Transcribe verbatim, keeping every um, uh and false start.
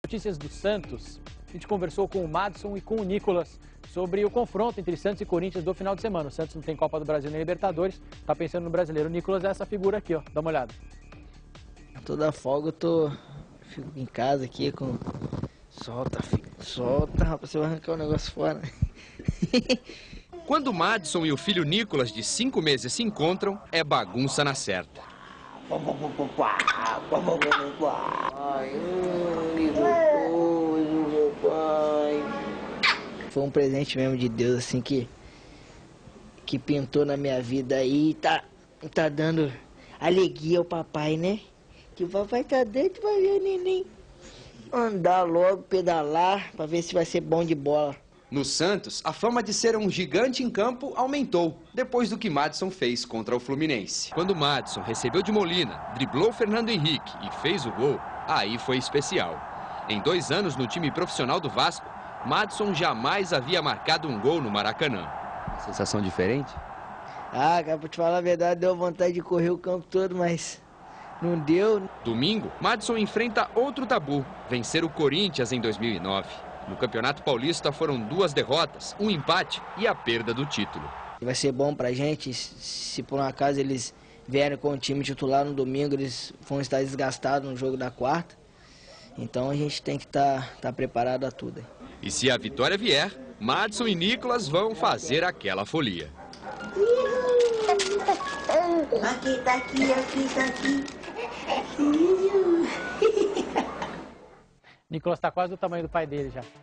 Notícias do Santos. A gente conversou com o Madison e com o Nicolas sobre o confronto entre Santos e Corinthians do final de semana. O Santos não tem Copa do Brasil nem Libertadores, tá pensando no brasileiro. O Nicolas é essa figura aqui, ó. Dá uma olhada. Toda folga eu tô... fico em casa aqui com... Solta, filho. Solta, rapaz. Você vai arrancar o negócio fora. Quando Madison e o filho Nicolas, de cinco meses, se encontram, é bagunça na certa. Ai, meu pai. Foi um presente mesmo de Deus, assim, que... que pintou na minha vida aí e tá... tá dando alegria ao papai, né? Que o papai tá dentro pra ver o neném andar logo, pedalar, pra ver se vai ser bom de bola. No Santos, a fama de ser um gigante em campo aumentou, depois do que Madison fez contra o Fluminense. Quando Madison recebeu de Molina, driblou Fernando Henrique e fez o gol, aí foi especial. Em dois anos no time profissional do Vasco, Madison jamais havia marcado um gol no Maracanã. Sensação diferente? Ah, cara, pra te falar a verdade, deu vontade de correr o campo todo, mas não deu. Domingo, Madison enfrenta outro tabu, vencer o Corinthians em dois mil e nove. No Campeonato Paulista foram duas derrotas, um empate e a perda do título. Vai ser bom pra gente, se por um acaso eles vierem com o time titular no domingo, eles vão estar desgastados no jogo da quarta. Então a gente tem que estar tá, tá preparado a tudo. E se a vitória vier, Madison e Nicolas vão fazer aquela folia. Aqui, tá aqui, aqui, tá aqui. Nicolas tá quase do tamanho do pai dele já.